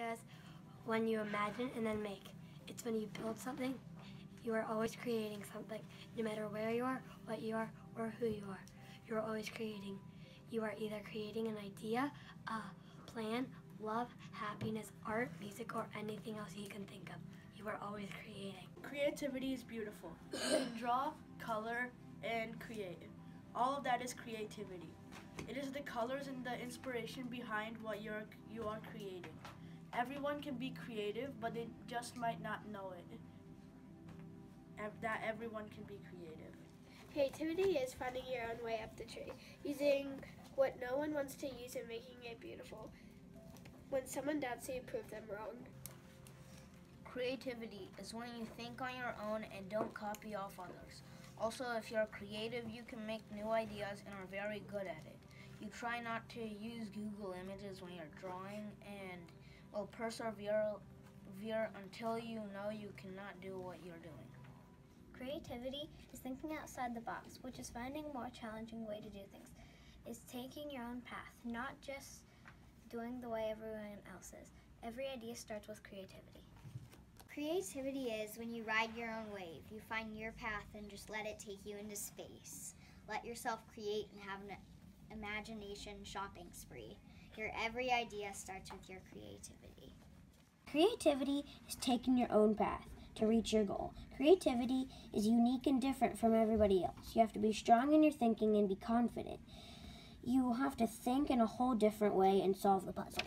is when you imagine and then make. It's when you build something, you are always creating something. No matter where you are, what you are, or who you are, you're always creating. You are either creating an idea, a plan, love, happiness, art, music, or anything else you can think of. You are always creating. Creativity is beautiful. You can draw, color, and create. All of that is creativity. It is the colors and the inspiration behind what you are creating. Everyone can be creative, but they just might not know it. That everyone can be creative. Creativity is finding your own way up the tree, using what no one wants to use and making it beautiful. When someone doubts you, prove them wrong. Creativity is when you think on your own and don't copy off others. Also, if you're creative, you can make new ideas and are very good at it. You try not to use Google Images when you're drawing and will persevere until you know you cannot do what you're doing. Creativity is thinking outside the box, which is finding a more challenging way to do things. It's taking your own path, not just doing the way everyone else is. Every idea starts with creativity. Creativity is when you ride your own wave. You find your path and just let it take you into space. Let yourself create and have an imagination shopping spree. Your every idea starts with your creativity. Creativity is taking your own path to reach your goal. Creativity is unique and different from everybody else. You have to be strong in your thinking and be confident. You have to think in a whole different way and solve the puzzle.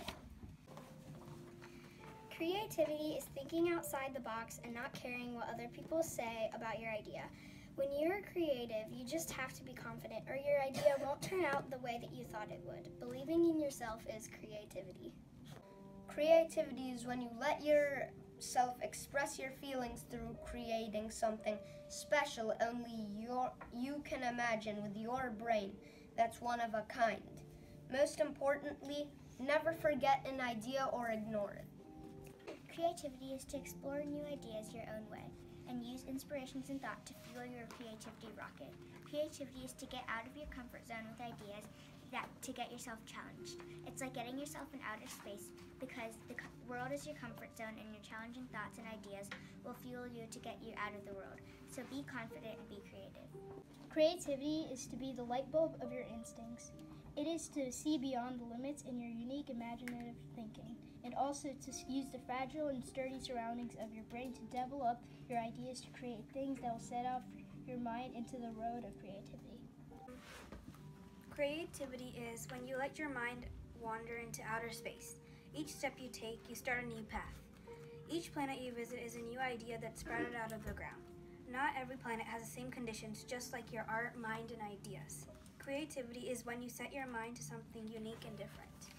Creativity is thinking outside the box and not caring what other people say about your idea. When you're creative, you just have to be confident or your idea won't turn out the way that you thought it would. Believing in yourself is creativity. Creativity is when you let yourself express your feelings through creating something special only you can imagine with your brain that's one of a kind. Most importantly, never forget an idea or ignore it. Creativity is to explore new ideas your own way and use inspirations and thought to fuel your creativity rocket. Creativity is to get out of your comfort zone with ideas to get yourself challenged. It's like getting yourself in outer space because the world is your comfort zone and your challenging thoughts and ideas will fuel you to get you out of the world. So be confident and be creative. Creativity is to be the light bulb of your instincts. It is to see beyond the limits in your unique imaginative thinking, and also to use the fragile and sturdy surroundings of your brain to develop your ideas to create things that will set off your mind into the road of creativity. Creativity is when you let your mind wander into outer space. Each step you take, you start a new path. Each planet you visit is a new idea that's sprouted out of the ground. Not every planet has the same conditions, just like your art, mind, and ideas. Creativity is when you set your mind to something unique and different.